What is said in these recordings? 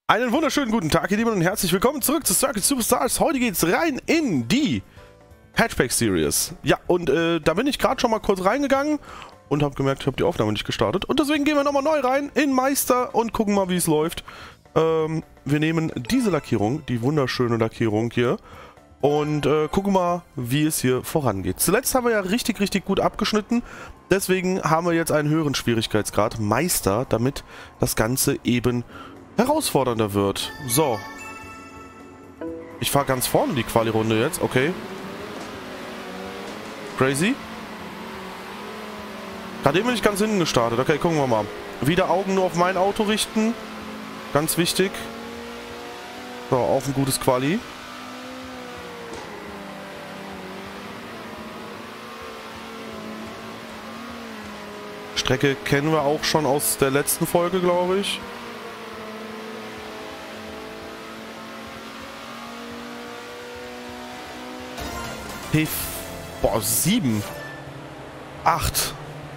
Einen wunderschönen guten Tag, ihr Lieben, und herzlich willkommen zurück zu Circuit Superstars. Heute geht's rein in die Hatchback Series. Ja, und da bin ich gerade schon mal kurz reingegangen und habe gemerkt, ich habe die Aufnahme nicht gestartet. Und deswegen gehen wir nochmal neu rein in Meister und gucken mal, wie es läuft. Wir nehmen diese Lackierung, die wunderschöne Lackierung hier, und gucken mal, wie es hier vorangeht. Zuletzt haben wir ja richtig gut abgeschnitten. Deswegen haben wir jetzt einen höheren Schwierigkeitsgrad, Meister, damit das Ganze eben herausfordernder wird. So. Ich fahre ganz vorne die Quali-Runde jetzt. Okay. Crazy. Gerade eben bin ich ganz hinten gestartet. Okay, gucken wir mal. Wieder Augen nur auf mein Auto richten. Ganz wichtig. So, auf ein gutes Quali. Strecke kennen wir auch schon aus der letzten Folge, glaube ich. Boah, 7. 8.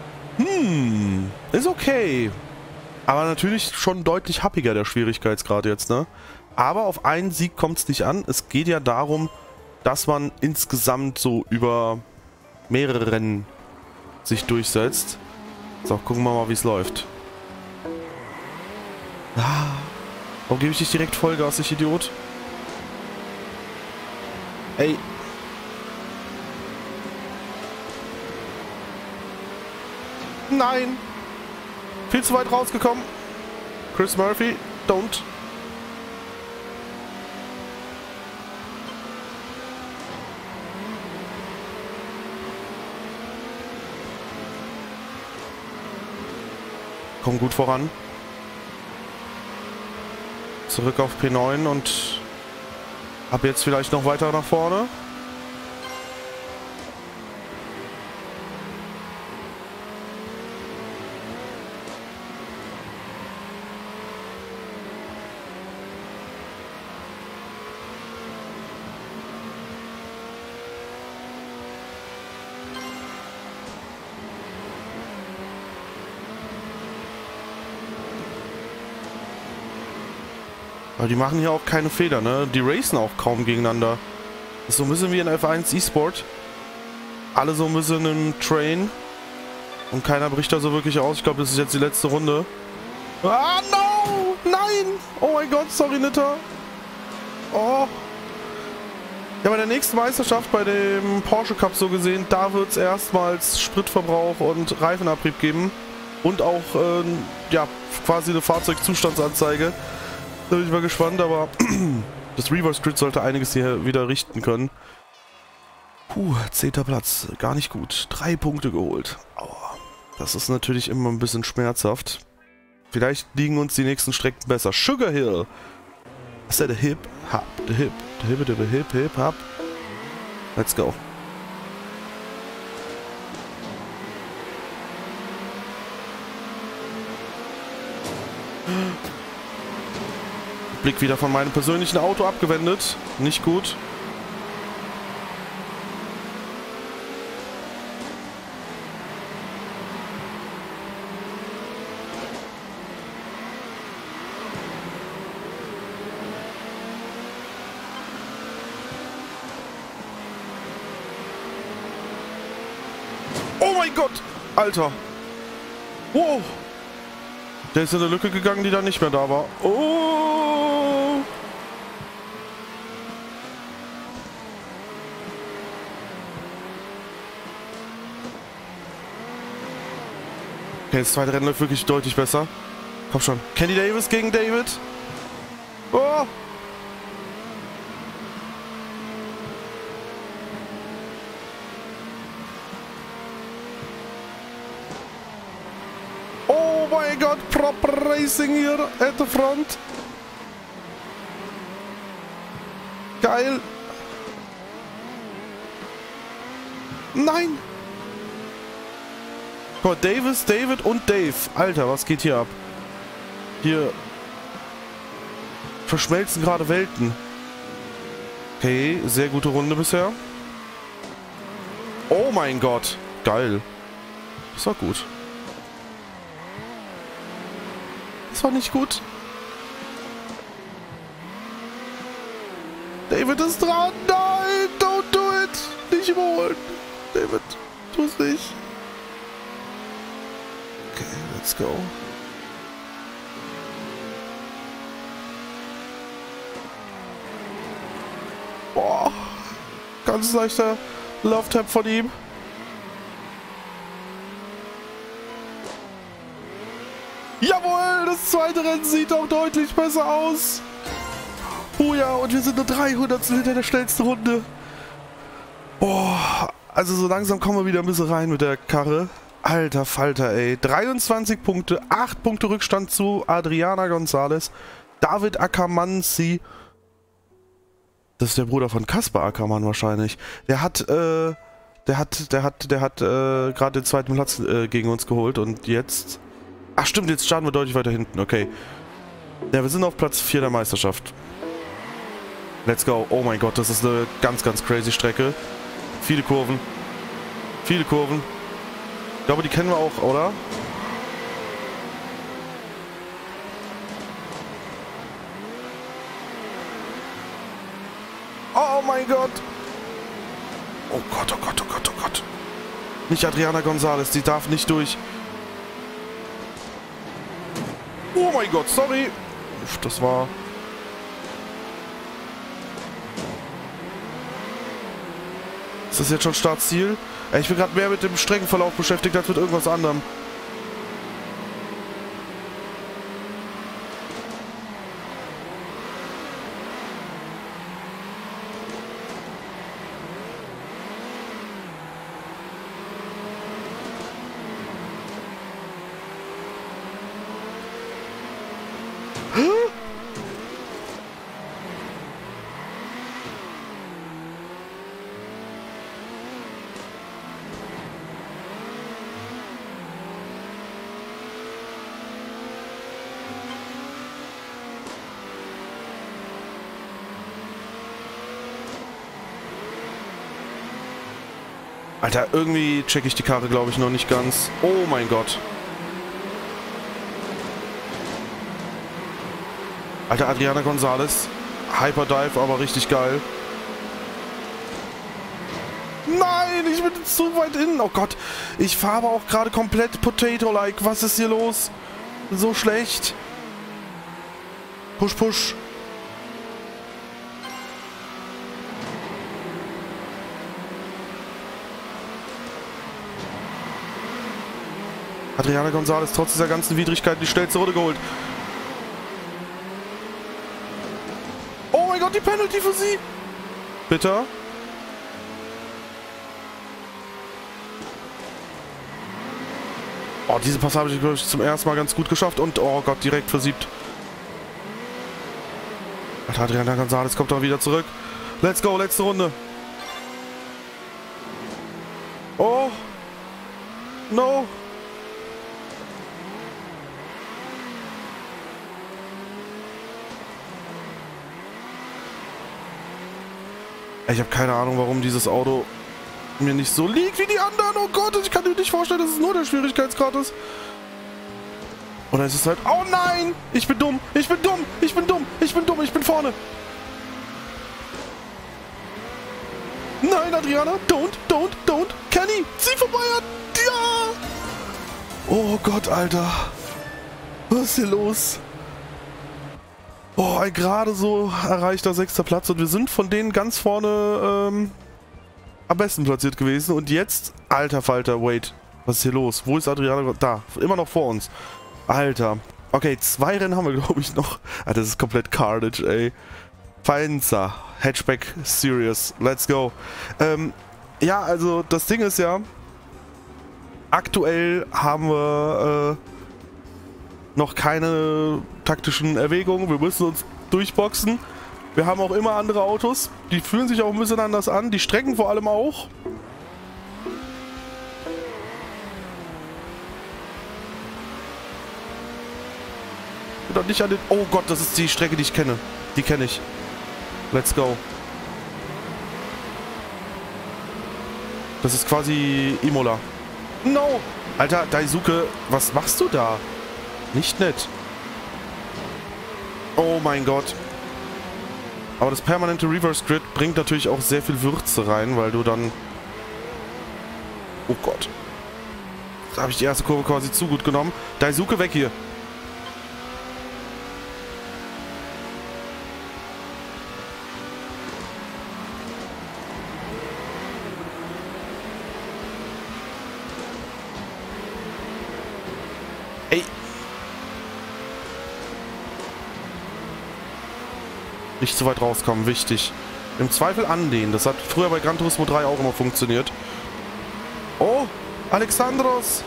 Ist okay. Aber natürlich schon deutlich happiger der Schwierigkeitsgrad jetzt, ne? Aber auf einen Sieg kommt es nicht an. Es geht ja darum, dass man insgesamt so über mehrere Rennen sich durchsetzt. So, gucken wir mal, wie es läuft. Warum gebe ich nicht direkt Vollgas, ich Idiot? Ey. Nein! Viel zu weit rausgekommen. Chris Murphy, don't. Komm gut voran. Zurück auf P9 und ab jetzt vielleicht noch weiter nach vorne. Aber die machen hier auch keine Fehler, ne? Die racen auch kaum gegeneinander. Das ist so ein bisschen wie in F1 E-Sport. Alle so ein bisschen im Train. Und keiner bricht da so wirklich aus. Ich glaube, das ist jetzt die letzte Runde. Ah, no! Nein! Oh mein Gott, sorry, Nitter. Oh. Ja, bei der nächsten Meisterschaft, bei dem Porsche Cup so gesehen, da wird es erstmals Spritverbrauch und Reifenabrieb geben. Und auch, ja, quasi eine Fahrzeugzustandsanzeige. Da bin ich mal gespannt, aber das Reverse Grid sollte einiges hier wieder richten können. 10. Platz, gar nicht gut. 3 Punkte geholt. Aua. Das ist natürlich immer ein bisschen schmerzhaft. Vielleicht liegen uns die nächsten Strecken besser. Sugar Hill. Ist der Hip? Hop. The Hip. The Hip, the Hip, Hip, Hop. Let's go. Blick wieder von meinem persönlichen Auto abgewendet. Nicht gut. Oh mein Gott! Alter! Wow! Der ist in eine Lücke gegangen, die dann nicht mehr da war. Oh! Okay, das zweite Rennen läuft wirklich deutlich besser. Komm schon. Kenny Davis gegen David. Oh! Oh mein Gott, proper Racing hier at the front. Geil. Nein. Guck mal, Davis, David und Dave. Alter, was geht hier ab? Hier verschmelzen gerade Welten. Okay, sehr gute Runde bisher. Oh mein Gott. Geil. Das war gut. Das war nicht gut. David ist dran. Nein, don't do it. Nicht überholen. David, tu es nicht. Okay, let's go. Boah. Ganz leichter Love-Tap von ihm. Jawohl, das zweite Rennen sieht auch deutlich besser aus. Oh ja, und wir sind nur 300 hinter der schnellsten Runde. Boah, also so langsam kommen wir wieder ein bisschen rein mit der Karre. Alter Falter, ey. 23 Punkte, 8 Punkte Rückstand zu Adriana González. David Ackermanzi. Das ist der Bruder von Kaspar Ackermann wahrscheinlich. Der hat gerade den zweiten Platz gegen uns geholt und jetzt... Ach stimmt, jetzt starten wir deutlich weiter hinten, okay. Ja, wir sind auf Platz 4 der Meisterschaft. Let's go. Oh mein Gott, das ist eine ganz, ganz crazy Strecke. Viele Kurven. Viele Kurven. Ich glaube, die kennen wir auch, oder? Oh mein Gott. Oh Gott, oh Gott, oh Gott, oh Gott. Nicht Adriana González, die darf nicht durch. Oh mein Gott, sorry. Uff, das war... Ist das jetzt schon Startziel? Ich bin gerade mehr mit dem Streckenverlauf beschäftigt als mit irgendwas anderem. Alter, irgendwie checke ich die Karre, glaube ich, noch nicht ganz. Oh mein Gott. Alter, Adriana González. Hyperdive, aber richtig geil. Nein, ich bin zu weit innen. Oh Gott, ich fahre aber auch gerade komplett Potato-like. Was ist hier los? So schlecht. Push, push. Adriana González trotz dieser ganzen Widrigkeiten die schnellste Runde geholt. Oh mein Gott, die Penalty für sie. Bitte. Oh, diese Pass habe ich, glaube ich, zum ersten Mal ganz gut geschafft. Und, oh Gott, direkt versiebt. Alter, Adriana González kommt doch wieder zurück. Let's go, letzte Runde. Oh. No. Ich habe keine Ahnung, warum dieses Auto mir nicht so liegt wie die anderen. Oh Gott, ich kann mir nicht vorstellen, dass es nur der Schwierigkeitsgrad ist. Oder ist es halt... Oh nein! Ich bin dumm! Ich bin dumm! Ich bin dumm! Ich bin dumm! Ich bin vorne! Nein, Adriana! Don't! Kenny! Zieh vorbei! Ja! Oh Gott, Alter! Was ist hier los? Oh, ein gerade so erreichter 6. Platz und wir sind von denen ganz vorne am besten platziert gewesen. Und jetzt, alter Falter, wait, was ist hier los? Wo ist Adriana? Da, immer noch vor uns. Alter. Okay, 2 Rennen haben wir, glaube ich, noch. Ah, das ist komplett Carnage, ey. Faenza, Hatchback Series, let's go. Ja, also das Ding ist ja, aktuell haben wir noch keine taktischen Erwägungen. Wir müssen uns durchboxen. Wir haben auch immer andere Autos. Die fühlen sich auch ein bisschen anders an. Die Strecken vor allem auch. Oder nicht an den... Oh Gott, das ist die Strecke, die ich kenne. Die kenne ich. Let's go. Das ist quasi Imola. No! Alter, Daisuke, was machst du da? Nicht nett. Oh mein Gott. Aber das permanente Reverse Grid bringt natürlich auch sehr viel Würze rein, weil du dann... Oh Gott. Da habe ich die erste Kurve quasi zu gut genommen. Daisuke, weg hier. Ey. Nicht zu weit rauskommen, wichtig. Im Zweifel anlehnen. Das hat früher bei Gran Turismo 3 auch immer funktioniert. Oh, Alexandros.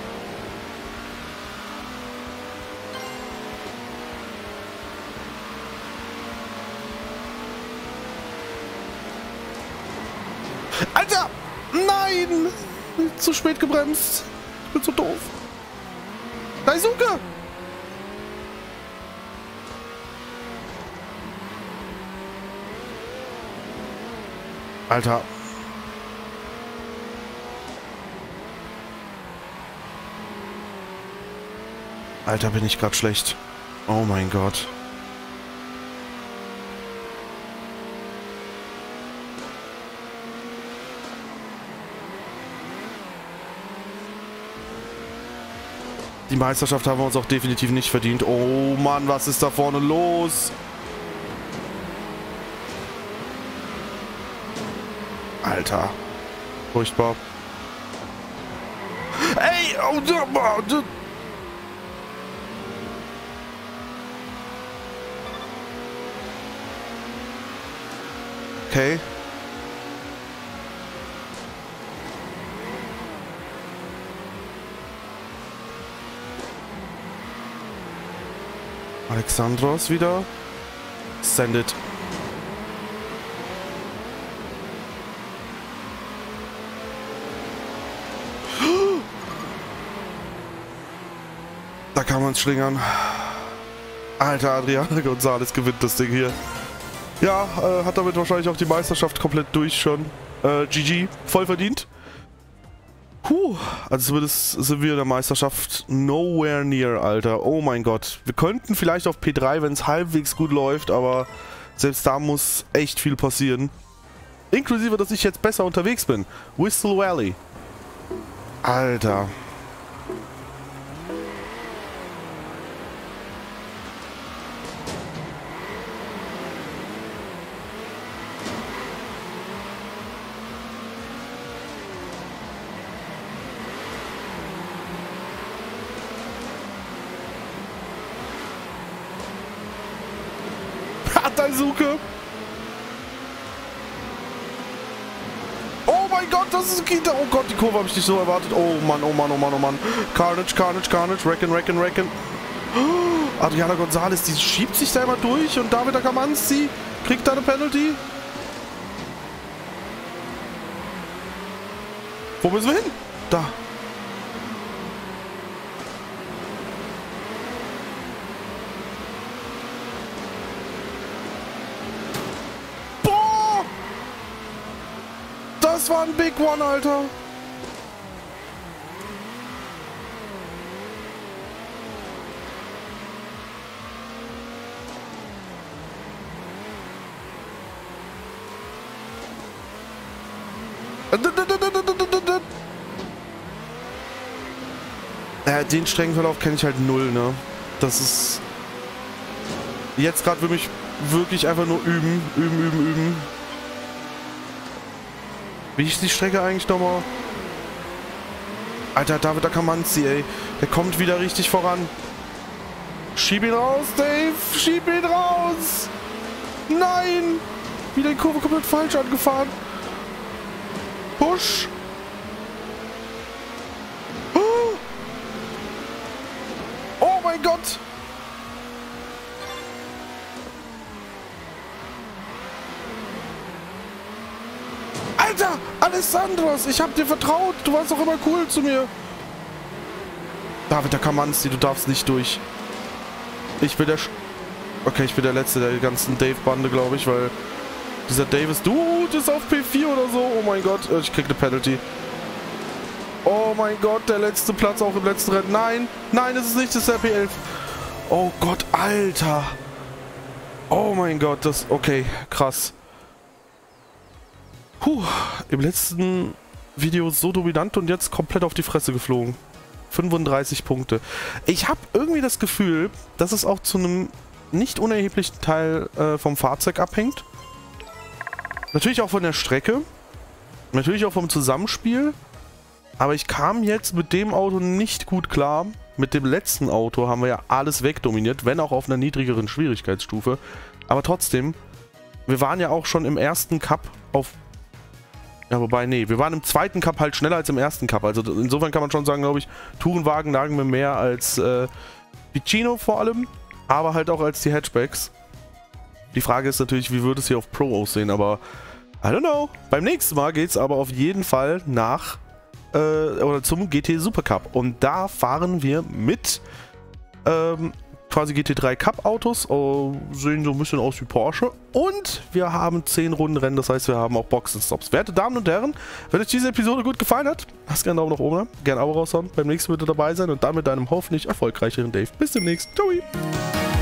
Alter! Nein! Zu spät gebremst. Ich bin so doof. Daisuke! Alter. Alter, bin ich gerade schlecht. Oh mein Gott. Die Meisterschaft haben wir uns auch definitiv nicht verdient. Oh Mann, was ist da vorne los? Alter. Furchtbar. Ey! Oh, okay. Alexandros wieder. Send it. Da kann man es schlingern. Alter, Adriano González gewinnt das Ding hier. Ja, hat damit wahrscheinlich auch die Meisterschaft komplett durch schon. GG, voll verdient. Also zumindest sind wir in der Meisterschaft nowhere near, Alter. Oh mein Gott. Wir könnten vielleicht auf P3, wenn es halbwegs gut läuft, aber selbst da muss echt viel passieren. Inklusive, dass ich jetzt besser unterwegs bin. Whistle Valley. Alter. Daisuke. Oh mein Gott, das ist Kita. Oh Gott, die Kurve habe ich nicht so erwartet. Oh Mann, oh Mann, oh Mann, oh Mann. Carnage, Carnage, Carnage. Reckon. Adriano González, die schiebt sich da immer durch und David Akamanzi kriegt da eine Penalty. Wo müssen wir hin? Da. Das war ein Big One, Alter. Den Streckenverlauf kenne ich halt null, ne? Das ist... Jetzt gerade will ich wirklich einfach nur üben. Wie ist die Strecke eigentlich nochmal? Alter, David Akamanzi, ey. Der kommt wieder richtig voran. Schieb ihn raus, Dave. Schieb ihn raus. Nein. Wieder die Kurve komplett falsch angefahren. Push. Oh mein Gott. Alter, Alessandros, ich hab dir vertraut. Du warst doch immer cool zu mir. David Akamanzi, du darfst nicht durch. Ich bin der... Okay, ich bin der Letzte der ganzen Dave-Bande, glaube ich, weil... Dieser Davis Dude ist auf P4 oder so. Oh mein Gott, ich krieg eine Penalty. Oh mein Gott, der letzte Platz auch im letzten Rennen. Nein, nein, es ist nicht, das ist der P11. Oh Gott, Alter. Oh mein Gott, das... Okay, krass. Puh, im letzten Video so dominant und jetzt komplett auf die Fresse geflogen. 35 Punkte. Ich habe irgendwie das Gefühl, dass es auch zu einem nicht unerheblichen Teil vom Fahrzeug abhängt. Natürlich auch von der Strecke. Natürlich auch vom Zusammenspiel. Aber ich kam jetzt mit dem Auto nicht gut klar. Mit dem letzten Auto haben wir ja alles wegdominiert, wenn auch auf einer niedrigeren Schwierigkeitsstufe. Aber trotzdem, wir waren ja auch schon im ersten Cup auf... Ja, wobei, nee, wir waren im zweiten Cup halt schneller als im ersten Cup. Also insofern kann man schon sagen, glaube ich, Tourenwagen nagen wir mehr als Vicino vor allem, aber halt auch als die Hatchbacks. Die Frage ist natürlich, wie würde es hier auf Pro aussehen, aber I don't know. Beim nächsten Mal geht es aber auf jeden Fall nach oder zum GT Super Cup. Und da fahren wir mit quasi GT3 Cup Autos, sehen so ein bisschen aus wie Porsche. Und wir haben 10 Rundenrennen, das heißt, wir haben auch Boxenstops. Werte Damen und Herren, wenn euch diese Episode gut gefallen hat, lasst gerne einen Daumen nach oben, gerne ein Abo raushauen, beim nächsten Mal dabei sein und dann mit einem hoffentlich erfolgreicheren Dave. Bis demnächst. Ciao!